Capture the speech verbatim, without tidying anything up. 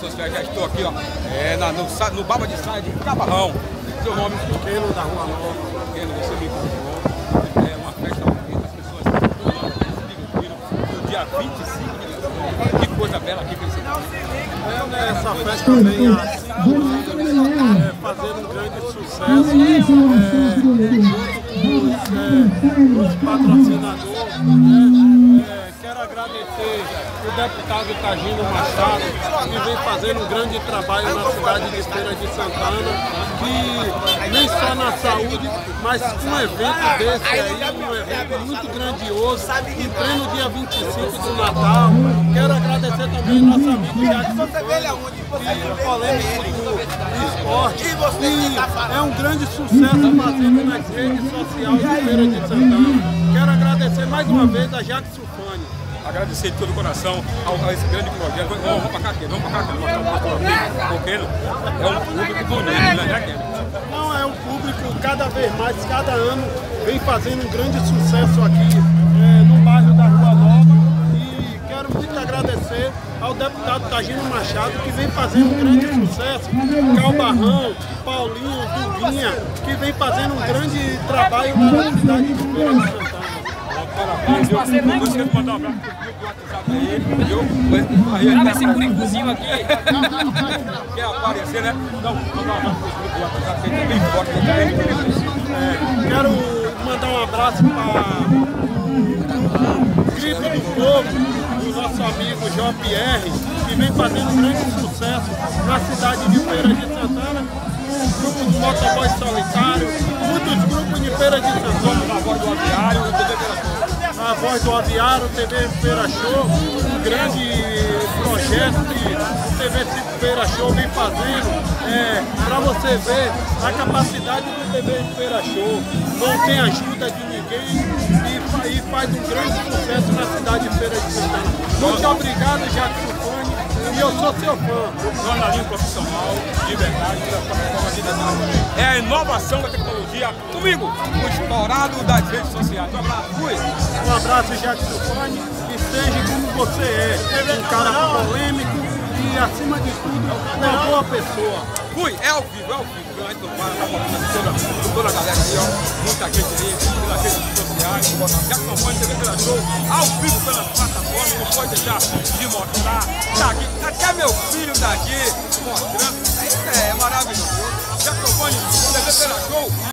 sociais, já estou aqui, ó, é, na, no, no Baba de Saia de Cabarrão. Seu nome? Pequeno da Rua Nova. Pequeno, você me convidou. É uma festa bonita, as pessoas estão todas no dia vinte e cinco de dezembro. Que coisa bela aqui que você é, né, essa festa vem há cinco anos, é, fazendo um grande sucesso, é, junto com os, é, os patrocinadores. Né, é, quero agradecer o deputado Tagino Machado, que vem fazendo um grande trabalho na cidade de Feira de Santana, que nem só na saúde, mas um evento desse aí, um evento muito grandioso, em pleno dia vinte e cinco do Natal. Quero agradecer também nosso amigo Jackson, que é polêmico do esporte, e é um grande sucesso fazendo nas redes sociais de Feira de Santana. Quero agradecer mais uma vez a Jackson Fani. Agradecer de todo o coração ao, a esse grande projeto. Vamos, vamos pra cá, aqui, vamos pra cá, aqui, mostrar o pastor aqui, porque é um público bonito, né, Jaqueline? Não, é um público cada vez mais, cada ano vem fazendo um grande sucesso aqui é, no bairro da Rua Nova, e quero muito agradecer ao deputado Tagino Machado, que vem fazendo um grande sucesso, Calbarrão, Paulinho, Duvinha, que vem fazendo um grande trabalho na cidade de Feira de Santana. Parabéns, eu quero mandar um abraço pro grupo do WhatsApp aí. Grava esse curicuzinho aqui. Quer aparecer, né? Então, mandar um abraço pro grupo do WhatsApp aí, também forte também. É, quero mandar um abraço para o Grito do Povo, do nosso amigo João Pierre, que vem fazendo um grande sucesso na cidade de Feira de Santana. Um grupo de motoboy solitário, muitos grupos de Feira de Santana. A voz do aviário, o T V Feira Show. A voz do aviário, o T V Feira Show, um grande projeto que o T V Feira Show vem fazendo, é, para você ver a capacidade do T V Feira Show. Não tem ajuda de ninguém e, e faz um grande sucesso na cidade de Feira de Santana. Muito obrigado, Jackson Fani, e eu sou seu fã. Jornalismo profissional, de verdade, é a inovação da tecnologia. Comigo, o estourado das redes sociais. Um abraço, fui. Um abraço, Jackson Fani, e seja como você é, um cara polêmico e, acima de tudo, uma boa pessoa. Fui, é ao vivo, é ao vivo. A gente não para, tá falando toda, toda a galera aqui, ó. Muita gente aí, pelas redes sociais. Jackson Fani, T V Feira Show, ao vivo pelas plataformas, não pode deixar de mostrar. Tá aqui, até meu filho tá aqui mostrando. É, é maravilhoso. Jackson Fani, T V Feira Show.